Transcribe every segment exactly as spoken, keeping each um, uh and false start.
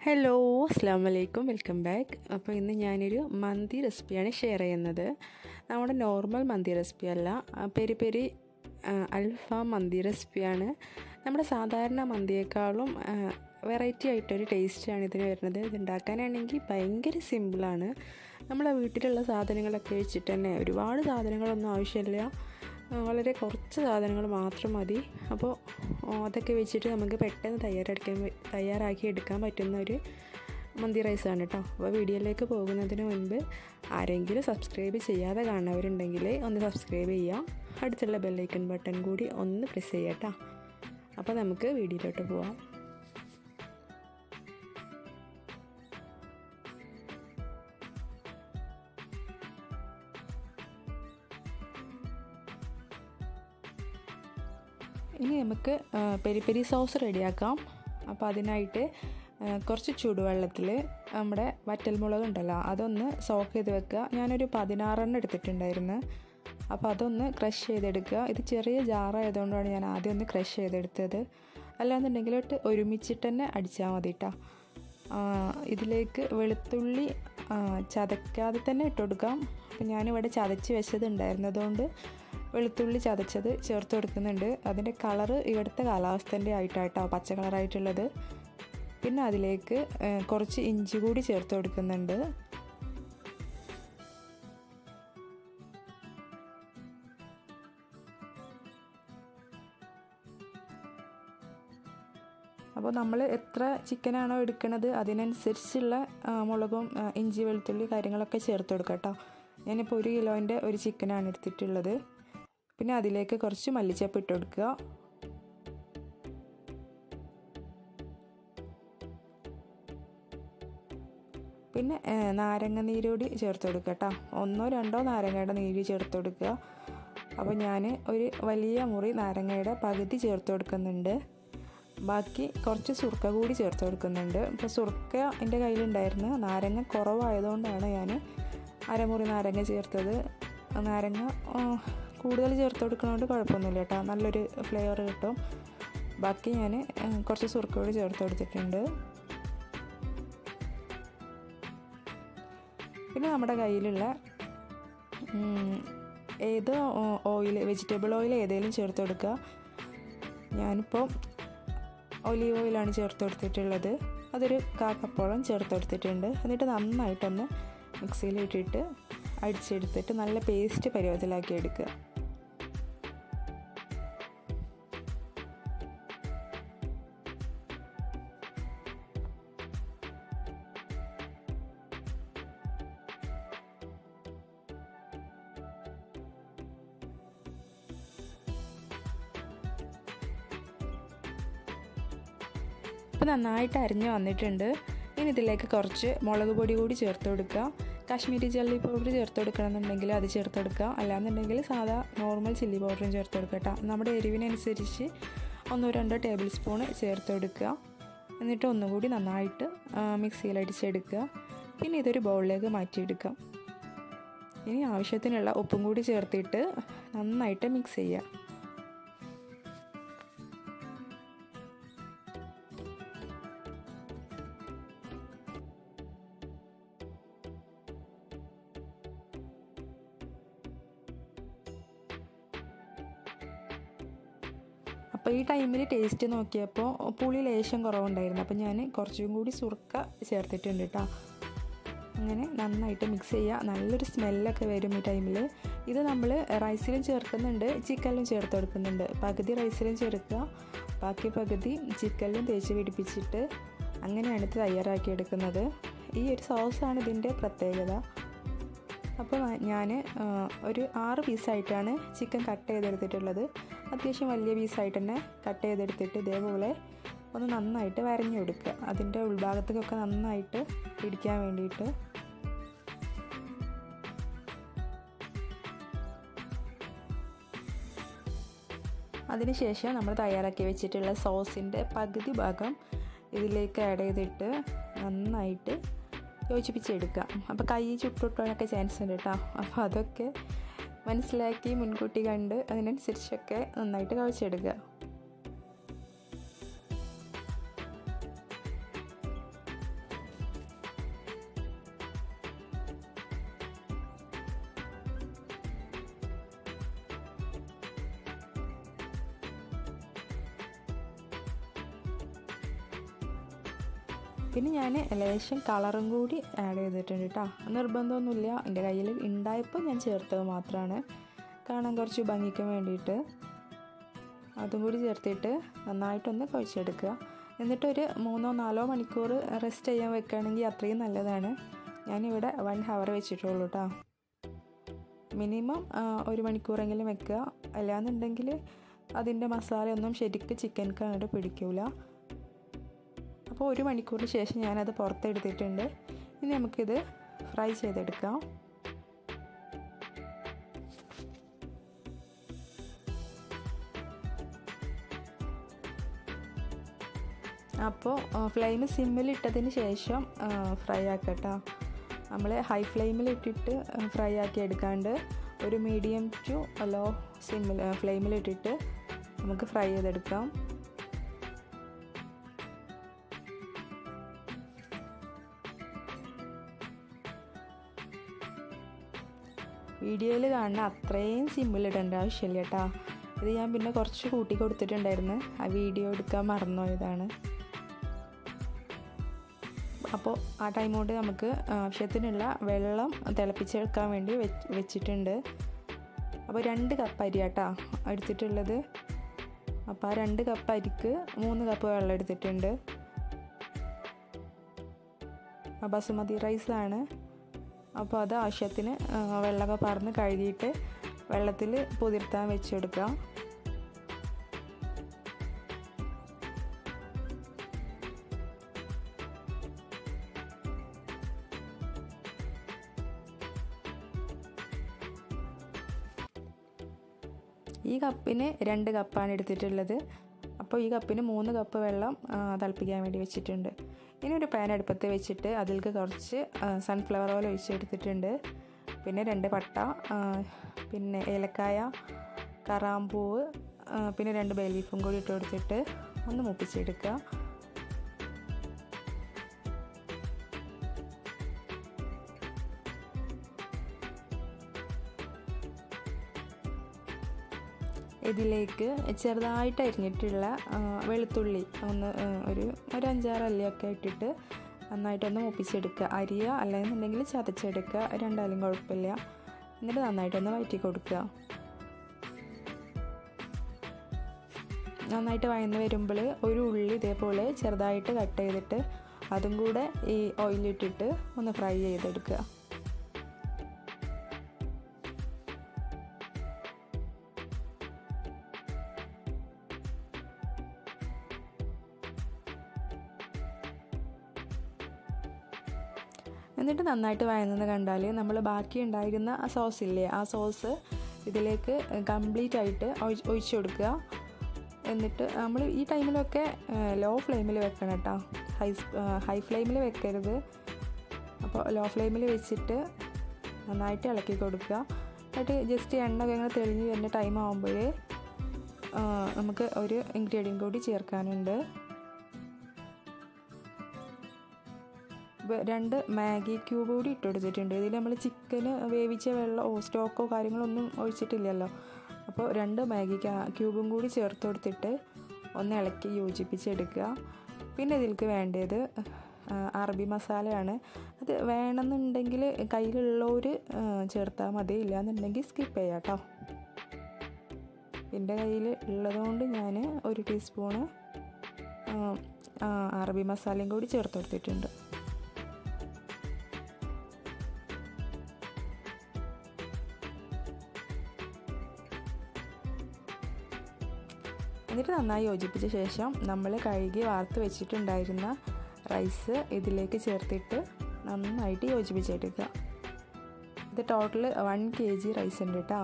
Hello, അസ്സാം വലൈക്കും, welcome back. അപ്പോൾ ഇന്ന് ഞാനൊരു മന്തി റെസിപ്പിയാണ് ഷെയർ ചെയ്യുന്നത്. നമ്മുടെ നോർമൽ മന്തി റെസിപ്പി അല്ല, പെരി പെരി അൽഫാം മന്തി റെസിപ്പിയാണ്. നമ്മുടെ സാധാരണ മന്തിയേക്കാളും വെറൈറ്റി ആയിട്ടൊരു ടേസ്റ്റാണ് ഇതിന് വരുന്നത്. ഇത് ഉണ്ടാക്കാനാണെങ്കിൽ ഭയങ്കര സിമ്പിളാണ്. നമ്മളെ വീട്ടിലുള്ള സാധനങ്ങളൊക്കെ വെച്ചിട്ട് തന്നെ, ഒരുപാട് സാധനങ്ങളൊന്നും ആവശ്യമില്ല, വളരെ കുറച്ച് സാധനങ്ങൾ മാത്രം മതി. അപ്പോൾ അതൊക്കെ വെച്ചിട്ട് നമുക്ക് പെട്ടെന്ന് തയ്യാറെടുക്കാൻ തയ്യാറാക്കി എടുക്കാൻ പറ്റുന്ന ഒരു മന്തി റൈസാണ് കേട്ടോ. അപ്പോൾ വീഡിയോയിലേക്ക് പോകുന്നതിന് മുൻപ് ആരെങ്കിലും സബ്സ്ക്രൈബ് ചെയ്യാതെ കാണുന്നവരുണ്ടെങ്കിൽ ഒന്ന് സബ്സ്ക്രൈബ് ചെയ്യാം, അടുത്തുള്ള ബെല്ലൈക്കൺ ബട്ടൺ കൂടി ഒന്ന് പ്രസ് ചെയ്യാം കേട്ടോ. അപ്പോൾ നമുക്ക് വീഡിയോയിലോട്ട് പോവാം. ഇനി നമുക്ക് പെരി പെരി സോസ് റെഡിയാക്കാം. അപ്പോൾ അതിനായിട്ട് കുറച്ച് ചൂടുവെള്ളത്തിൽ നമ്മുടെ വറ്റൽമുളക് ഉണ്ടല്ലോ, അതൊന്ന് സോക്ക് ചെയ്ത് വെക്കുക. ഞാനൊരു പതിനാറെണ്ണം എടുത്തിട്ടുണ്ടായിരുന്നു. അപ്പോൾ അതൊന്ന് ക്രഷ് ചെയ്തെടുക്കുക. ഇത് ചെറിയ ജാറായതുകൊണ്ടാണ് ഞാൻ ആദ്യം ഒന്ന് ക്രഷ് ചെയ്തെടുത്തത്. അല്ലാന്നുണ്ടെങ്കിൽ ഇട്ട് ഒരുമിച്ചിട്ട് തന്നെ അടിച്ചാൽ മതി കേട്ടോ. ഇതിലേക്ക് വെളുത്തുള്ളി ചതക്കാതെ തന്നെ ഇട്ട് കൊടുക്കാം. അപ്പോൾ ഞാനിവിടെ ചതച്ച് വെച്ചതുണ്ടായിരുന്നതുകൊണ്ട് വെളുത്തുള്ളി ചതച്ചത് ചേർത്ത് കൊടുക്കുന്നുണ്ട്. അതിൻ്റെ കളറ് ഇവിടുത്തെ കാലാവസ്ഥൻ്റെ ആയിട്ടാട്ടോ പച്ച കളറായിട്ടുള്ളത്. പിന്നെ അതിലേക്ക് കുറച്ച് ഇഞ്ചി കൂടി ചേർത്ത് കൊടുക്കുന്നുണ്ട്. അപ്പോൾ നമ്മൾ എത്ര ചിക്കനാണോ എടുക്കുന്നത് അതിനനുസരിച്ചുള്ള മുളകും ഇഞ്ചി വെളുത്തുള്ളി കാര്യങ്ങളൊക്കെ ചേർത്ത് കൊടുക്കാം കേട്ടോ. ഞാനിപ്പോൾ ഒരു കിലോൻ്റെ ഒരു ചിക്കനാണ് എടുത്തിട്ടുള്ളത്. പിന്നെ അതിലേക്ക് കുറച്ച് മല്ലിച്ചപ്പ് ഇട്ട് കൊടുക്കുക. പിന്നെ നാരങ്ങ നീര് കൂടി ചേർത്ത് കൊടുക്കുക കേട്ടോ. ഒന്നോ രണ്ടോ നാരങ്ങയുടെ നീര് ചേർത്ത് കൊടുക്കുക. അപ്പോൾ ഞാൻ ഒരു വലിയ മുറി നാരങ്ങയുടെ പകുതി ചേർത്ത് കൊടുക്കുന്നുണ്ട്. ബാക്കി കുറച്ച് സുർക്ക കൂടി ചേർത്ത് കൊടുക്കുന്നുണ്ട്. ഇപ്പോൾ സുർക്ക എൻ്റെ കയ്യിലുണ്ടായിരുന്നു, നാരങ്ങ കുറവായതുകൊണ്ടാണ് ഞാൻ അരമുറി നാരങ്ങ ചേർത്തത്. നാരങ്ങ കൂടുതൽ ചേർത്ത് കൊടുക്കുന്നതുകൊണ്ട് കുഴപ്പമൊന്നുമില്ല കേട്ടോ, നല്ലൊരു ഫ്ലേവർ കിട്ടും. ബാക്കി ഞാൻ കുറച്ച് സുർക്ക കൂടി ചേർത്ത് കൊടുത്തിട്ടുണ്ട്. പിന്നെ നമ്മുടെ കയ്യിലുള്ള ഏത് ഓയിൽ, വെജിറ്റബിൾ ഓയിൽ ഏതെങ്കിലും ചേർത്ത് കൊടുക്കുക. ഞാനിപ്പോൾ ഒലീവ് ഓയിലാണ് ചേർത്ത് കൊടുത്തിട്ടുള്ളത്. അതൊരു കാക്കപ്പോളം ചേർത്ത് കൊടുത്തിട്ടുണ്ട്. എന്നിട്ട് നന്നായിട്ടൊന്ന് മിക്സിയിലിട്ടിട്ട് അടിച്ചെടുത്തിട്ട് നല്ല പേസ്റ്റ് പരുവത്തിലാക്കി എടുക്കുക. ഇപ്പോൾ നന്നായിട്ട് അരിഞ്ഞ് വന്നിട്ടുണ്ട്. ഇനി ഇതിലേക്ക് കുറച്ച് മുളക് പൊടി കൂടി ചേർത്ത് കൊടുക്കുക. കാശ്മീരി ചില്ലി പൗഡർ ചേർത്ത് കൊടുക്കണമെന്നുണ്ടെങ്കിൽ അത് ചേർത്ത് കൊടുക്കുക, അല്ലാന്നുണ്ടെങ്കിൽ സാധാ നോർമൽ ചില്ലി പൗഡറും ചേർത്ത് കൊടുക്കുക കേട്ടോ. നമ്മുടെ എരിവിനനുസരിച്ച് ഒന്നോ രണ്ടോ ടേബിൾ സ്പൂണ് ചേർത്ത് കൊടുക്കുക. എന്നിട്ട് ഒന്നുകൂടി നന്നായിട്ട് മിക്സിയിൽ അടിച്ചെടുക്കുക. പിന്നെ ഇതൊരു ബൗളിലേക്ക് മാറ്റിയെടുക്കാം. ഇനി ആവശ്യത്തിനുള്ള ഉപ്പും കൂടി ചേർത്തിട്ട് നന്നായിട്ട് മിക്സ് ചെയ്യുക. അപ്പോൾ ഈ ടൈമിൽ ടേസ്റ്റ് നോക്കിയപ്പോൾ പുളി ലേശം കുറവുണ്ടായിരുന്നു. അപ്പോൾ ഞാൻ കുറച്ചും കൂടി സുർക്ക ചേർത്തിട്ടുണ്ട് കേട്ടോ. അങ്ങനെ നന്നായിട്ട് മിക്സ് ചെയ്യുക. നല്ലൊരു സ്മെല്ലൊക്കെ വരും ഈ ടൈമിൽ. ഇത് നമ്മൾ റൈസിലും ചേർക്കുന്നുണ്ട്, ചിക്കനിലും ചേർത്ത് കൊടുക്കുന്നുണ്ട്. പകുതി റൈസിലും ചേർക്കുക, ബാക്കി പകുതി ചിക്കനിലും തേച്ച് പിടിപ്പിച്ചിട്ട് അങ്ങനെയാണ് ഇത് തയ്യാറാക്കി എടുക്കുന്നത്. ഈ ഒരു സോസാണ് ഇതിൻ്റെ പ്രത്യേകത. അപ്പോൾ ഞാൻ ഒരു ആറ് പീസായിട്ടാണ് ചിക്കൻ കട്ട് ചെയ്തെടുത്തിട്ടുള്ളത്. അത്യാവശ്യം വലിയ പീസായിട്ട് തന്നെ കട്ട് ചെയ്തെടുത്തിട്ട് ഇതേപോലെ ഒന്ന് നന്നായിട്ട് വരഞ്ഞു കൊടുക്കുക, അതിൻ്റെ ഉൾഭാഗത്തേക്കൊക്കെ നന്നായിട്ട് പിടിക്കാൻ വേണ്ടിയിട്ട്. അതിനുശേഷം നമ്മൾ തയ്യാറാക്കി വെച്ചിട്ടുള്ള സോസിൻ്റെ പകുതി ഭാഗം ഇതിലേക്ക് ആഡ് ചെയ്തിട്ട് നന്നായിട്ട് യോജിപ്പിച്ചെടുക്കുക. അപ്പോൾ കൈ ചുട്ടുവിട്ടാനൊക്കെ ചാൻസ് ഉണ്ട് കേട്ടോ. അപ്പോൾ അതൊക്കെ മനസ്സിലാക്കി മുൻകൂട്ടി കണ്ട് അതിനനുസരിച്ചൊക്കെ നന്നായിട്ട് കുഴച്ചെടുക്കുക. പിന്നെ ഞാൻ ലേശം കളറും കൂടി ആഡ് ചെയ്തിട്ടുണ്ട് കേട്ടോ. നിർബന്ധമൊന്നുമില്ല, എൻ്റെ കയ്യിൽ ഉണ്ടായപ്പോൾ ഞാൻ ചേർത്തത് മാത്രമാണ്, കാണാൻ കുറച്ച് ഭംഗിക്ക് വേണ്ടിയിട്ട്. അതും കൂടി ചേർത്തിട്ട് നന്നായിട്ടൊന്ന് കുഴച്ചെടുക്കുക. എന്നിട്ടൊരു മൂന്നോ നാലോ മണിക്കൂർ റെസ്റ്റ് ചെയ്യാൻ വെക്കുകയാണെങ്കിൽ അത്രയും നല്ലതാണ്. ഞാനിവിടെ വൺ ഹവർ വെച്ചിട്ടുള്ളൂ കേട്ടോ. മിനിമം ഒരു മണിക്കൂറെങ്കിലും വെക്കുക, അല്ലാന്നുണ്ടെങ്കിൽ അതിൻ്റെ മസാലയൊന്നും ശരിക്കും ചിക്കൻക്ക് അങ്ങോട്ട് പിടിക്കില്ല. അപ്പോൾ ഒരു മണിക്കൂറിന് ശേഷം ഞാനത് പുറത്തെടുത്തിട്ടുണ്ട്. ഇനി നമുക്കിത് ഫ്രൈ ചെയ്തെടുക്കാം. അപ്പോൾ ഫ്ലെയിം സിമ്മിൽ ഇട്ടതിന് ശേഷം ഫ്രൈ ആക്കട്ടോ. നമ്മൾ ഹൈ ഫ്ലെയിമിൽ ഇട്ടിട്ട് ഫ്രൈ ആക്കി എടുക്കാണ്ട് ഒരു മീഡിയം ടു ലോ സിമ്മിൽ ഫ്ലെയിമിൽ ഇട്ടിട്ട് നമുക്ക് ഫ്രൈ ചെയ്തെടുക്കാം. വീഡിയോയിൽ കാണുന്ന അത്രയും സിമ്മിലിടേണ്ട ആവശ്യമില്ല കേട്ടോ. ഇത് ഞാൻ പിന്നെ കുറച്ച് കൂട്ടി കൊടുത്തിട്ടുണ്ടായിരുന്നു, ആ വീഡിയോ എടുക്കാൻ മറന്നുപോയതാണ്. അപ്പോൾ ആ ടൈം കൊണ്ട് നമുക്ക് ആവശ്യത്തിനുള്ള വെള്ളം തിളപ്പിച്ചെടുക്കാൻ വേണ്ടി വെച്ചിട്ടുണ്ട്. അപ്പോൾ രണ്ട് കപ്പ് അരി കേട്ടോ എടുത്തിട്ടുള്ളത്. അപ്പോൾ ആ രണ്ട് കപ്പ് അരിക്ക് മൂന്ന് കപ്പ് വെള്ളം എടുത്തിട്ടുണ്ട്. ബസുമതി റൈസാണ്. അപ്പോൾ അത് ആവശ്യത്തിന് വെള്ളമൊക്കെ പറന്ന് കഴുകിയിട്ട് വെള്ളത്തിൽ കുതിർത്താൻ വെച്ചെടുക്കാം. ഈ കപ്പിന് രണ്ട് കപ്പാണ് എടുത്തിട്ടുള്ളത്. അപ്പോൾ ഈ കപ്പിന് മൂന്ന് കപ്പ് വെള്ളം തിളപ്പിക്കാൻ വേണ്ടി വെച്ചിട്ടുണ്ട്. ഇനി ഒരു പാൻ അടുപ്പത്ത് വെച്ചിട്ട് അതിലേക്ക് കുറച്ച് സൺഫ്ലവർ ഓയിൽ ഒഴിച്ചെടുത്തിട്ടുണ്ട്. പിന്നെ രണ്ട് പട്ട, പിന്നെ ഏലക്കായ, കറാമ്പൂവ്, പിന്നെ രണ്ട് ബേ ലീഫും കൂടി ഇട്ട് കൊടുത്തിട്ട് ഒന്ന് മൂപ്പിച്ചെടുക്കുക. ഇതിലേക്ക് ചെറുതായിട്ട് അരിഞ്ഞിട്ടുള്ള വെളുത്തുള്ളി ഒന്ന് ഒരു ഒരു അഞ്ചാറ് അല്ലിയൊക്കെ ഇട്ടിട്ട് നന്നായിട്ടൊന്ന് മൂപ്പിച്ചെടുക്കുക. അരിയ അല്ലെന്നുണ്ടെങ്കിൽ ചതച്ചെടുക്കുക, രണ്ടായാലും കുഴപ്പമില്ല. എന്നിട്ട് നന്നായിട്ടൊന്ന് വഴറ്റി കൊടുക്കുക. നന്നായിട്ട് വഴന്ന് വരുമ്പോൾ ഒരു ഉള്ളി ഇതേപോലെ ചെറുതായിട്ട് കട്ട് ചെയ്തിട്ട് അതും കൂടെ ഈ ഓയിലിട്ടിട്ട് ഒന്ന് ഫ്രൈ ചെയ്തെടുക്കുക. എന്നിട്ട് നന്നായിട്ട് വഴന്നത് കണ്ടാൽ നമ്മൾ ബാക്കി ഉണ്ടായിരുന്ന ആ സോസില്ലേ, ആ സോസ് ഇതിലേക്ക് കംപ്ലീറ്റ് ആയിട്ട് ഒഴിച്ചു കൊടുക്കുക. എന്നിട്ട് നമ്മൾ ഈ ടൈമിലൊക്കെ ലോ ഫ്ലെയിമിൽ വെക്കണം കേട്ടോ, ഹൈ ഹൈ ഫ്ലെയിമിൽ വെക്കരുത്. അപ്പോൾ ലോ ഫ്ലെയിമിൽ വെച്ചിട്ട് നന്നായിട്ട് ഇളക്കി കൊടുക്കുക. എന്നിട്ട് ജസ്റ്റ് എണ്ണയൊക്കെ ഇങ്ങനെ തെളിഞ്ഞ് വരുന്ന ടൈം ആകുമ്പോൾ നമുക്ക് ഒരു ഇൻഗ്രീഡിയൻ്റ് കൂടി ചേർക്കാനുണ്ട്. രണ്ട് മാഗി ക്യൂബ് കൂടി ഇട്ട് കൊടുത്തിട്ടുണ്ട്. ഇതിൽ നമ്മൾ ചിക്കന് വേവിച്ച വെള്ളമോ സ്റ്റോക്കോ കാര്യങ്ങളൊന്നും ഒഴിച്ചിട്ടില്ലല്ലോ. അപ്പോൾ രണ്ട് മാഗി ക്യൂബും കൂടി ചേർത്ത് കൊടുത്തിട്ട് ഒന്ന് ഇളക്കി യോജിപ്പിച്ചെടുക്കുക. പിന്നെ ഇതിലേക്ക് വേണ്ടത് അറബി മസാലയാണ്. അത് വേണമെന്നുണ്ടെങ്കിൽ കയ്യിലുള്ളവർ ചേർത്താൽ മതി, ഇല്ലയെന്നുണ്ടെങ്കിൽ സ്കിപ്പ് ചെയ്യാം കേട്ടോ. എൻ്റെ കയ്യിൽ ഉള്ളതുകൊണ്ട് ഞാൻ ഒരു ടീസ്പൂണ് അറബി മസാലയും കൂടി ചേർത്ത് കൊടുത്തിട്ടുണ്ട്. എന്നിട്ട് നന്നായി യോജിപ്പിച്ച ശേഷം നമ്മൾ കഴുകി വാർത്ത് വെച്ചിട്ടുണ്ടായിരുന്ന റൈസ് ഇതിലേക്ക് ചേർത്തിട്ട് നന്നായിട്ട് യോജിപ്പിച്ചെടുക്കുക. ഇത് total one K G rice ഉണ്ട് കേട്ടോ.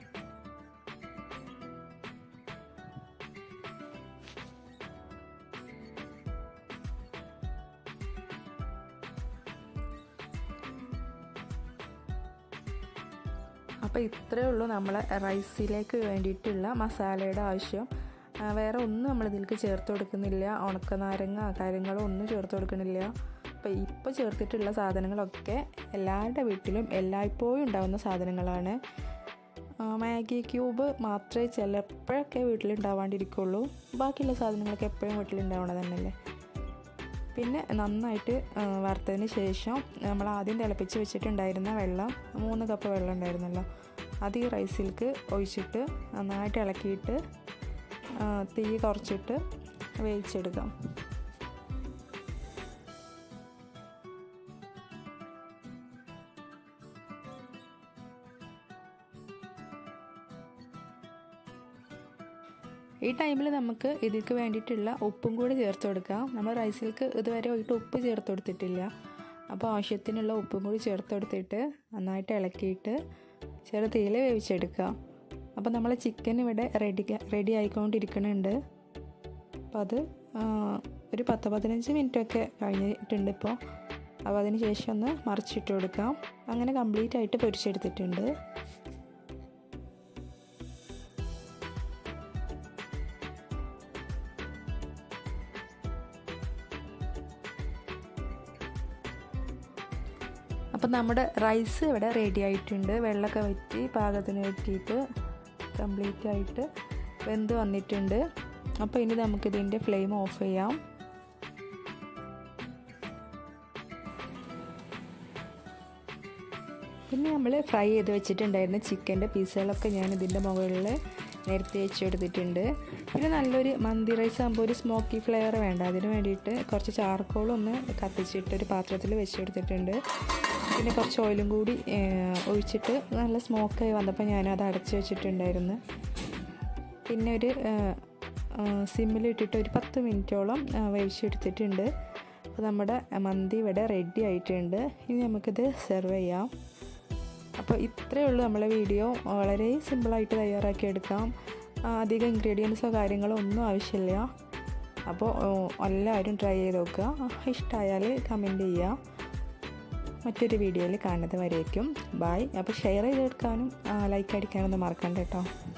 അപ്പോൾ ഇത്രയേ ഉള്ളൂ നമ്മളെ റൈസിലേക്ക് വേണ്ടിയിട്ടുള്ള മസാലയുടെ ആവശ്യം. വേറെ ഒന്നും നമ്മളിതിലേക്ക് ചേർത്ത് കൊടുക്കുന്നില്ല, ഉണക്കനാരങ്ങ കാര്യങ്ങളോ ഒന്നും ചേർത്ത് കൊടുക്കണില്ല. അപ്പോൾ ഇപ്പോൾ ചേർത്തിട്ടുള്ള സാധനങ്ങളൊക്കെ എല്ലാവരുടെ വീട്ടിലും എല്ലായ്പ്പോഴും ഉണ്ടാകുന്ന സാധനങ്ങളാണ്. മാഗി ക്യൂബ് മാത്രമേ ചിലപ്പോഴൊക്കെ വീട്ടിലുണ്ടാവാണ്ടിരിക്കുള്ളൂ, ബാക്കിയുള്ള സാധനങ്ങളൊക്കെ എപ്പോഴും വീട്ടിലുണ്ടാവണത് തന്നെയല്ലേ. പിന്നെ നന്നായിട്ട് വറുത്തതിന് ശേഷം നമ്മൾ ആദ്യം തിളപ്പിച്ച് വെച്ചിട്ടുണ്ടായിരുന്ന വെള്ളം മൂന്ന് കപ്പ് വെള്ളം ഉണ്ടായിരുന്നല്ലോ, അത് ഈ റൈസിലേക്ക് ഒഴിച്ചിട്ട് നന്നായിട്ട് ഇളക്കിയിട്ട് തീ കുറച്ചിട്ട് വേവിച്ചെടുക്കാം. ഈ ടൈമിൽ നമുക്ക് ഇതിലേക്ക് വേണ്ടിയിട്ടുള്ള ഉപ്പും കൂടി ചേർത്ത് കൊടുക്കാം. നമ്മൾ റൈസിലേക്ക് ഇതുവരെ ഒഴിട്ട് ഉപ്പ് ചേർത്ത് കൊടുത്തിട്ടില്ല. അപ്പോൾ ആവശ്യത്തിനുള്ള ഉപ്പും കൂടി ചേർത്ത് കൊടുത്തിട്ട് നന്നായിട്ട് ഇളക്കിയിട്ട് ചെറു തീയിൽ വേവിച്ചെടുക്കുക. അപ്പോൾ നമ്മൾ ചിക്കൻ ഇവിടെ റെഡി റെഡി ആയിക്കൊണ്ടിരിക്കുന്നുണ്ട്. അപ്പോൾ അത് ഒരു പത്ത് പതിനഞ്ച് മിനിറ്റൊക്കെ കഴിഞ്ഞിട്ടുണ്ട് ഇപ്പോൾ. അപ്പോൾ അതിന് ശേഷം ഒന്ന് മറിച്ചിട്ട് കൊടുക്കാം. അങ്ങനെ കംപ്ലീറ്റ് ആയിട്ട് പൊരിച്ചെടുത്തിട്ടുണ്ട്. അപ്പോൾ നമ്മുടെ റൈസ് ഇവിടെ റെഡി ആയിട്ടുണ്ട്. വെള്ളമൊക്കെ വറ്റി പാകത്തിന് വറ്റിയിട്ട് കംപ്ലീറ്റ് ആയിട്ട് വെന്ത് വന്നിട്ടുണ്ട്. അപ്പോൾ ഇനി നമുക്കിതിൻ്റെ ഫ്ലെയിം ഓഫ് ചെയ്യാം. പിന്നെ നമ്മൾ ഫ്രൈ ചെയ്ത് വെച്ചിട്ടുണ്ടായിരുന്ന ചിക്കൻ്റെ പീസുകളൊക്കെ ഞാൻ ഇതിൻ്റെ മുകളിൽ നിരത്തി വെച്ച് കൊടുത്തിട്ടുണ്ട്. പിന്നെ നല്ലൊരു മന്തി റൈസ് ആകുമ്പോൾ ഒരു സ്മോക്കി ഫ്ലേവർ വേണ്ട, അതിന് വേണ്ടിയിട്ട് കുറച്ച് ചാർക്കോളൊന്ന് കത്തിച്ചിട്ട് ഒരു പാത്രത്തിൽ വെച്ച് കൊടുത്തിട്ടുണ്ട്. പിന്നെ കുറച്ച് ഓയിലും കൂടി ഒഴിച്ചിട്ട് നല്ല സ്മോക്കായി വന്നപ്പോൾ ഞാനത് അടച്ച് വെച്ചിട്ടുണ്ടായിരുന്നു. പിന്നെ ഒരു സിമ്മിലിട്ടിട്ട് ഒരു പത്ത് മിനിറ്റോളം വേവിച്ചെടുത്തിട്ടുണ്ട്. അപ്പോൾ നമ്മുടെ മന്തി ഇവിടെ റെഡി ആയിട്ടുണ്ട്. ഇനി നമുക്കിത് സെർവ് ചെയ്യാം. അപ്പോൾ ഇത്രയേ ഉള്ളൂ നമ്മളെ വീഡിയോ. വളരെ സിമ്പിളായിട്ട് തയ്യാറാക്കി എടുക്കാം. അധികം ഇൻഗ്രീഡിയൻസോ കാര്യങ്ങളോ ഒന്നും ആവശ്യമില്ല. അപ്പോൾ എല്ലാവരും ട്രൈ ചെയ്ത് നോക്കുക. ഇഷ്ടമായാൽ കമൻറ്റ് ചെയ്യുക. മറ്റൊരു വീഡിയോയിൽ കാണുന്നത് വരേക്കും ബൈ. അപ്പോൾ ഷെയർ ചെയ്തെടുക്കാനും ലൈക്ക് അടിക്കാനൊന്നും മറക്കണ്ട കേട്ടോ.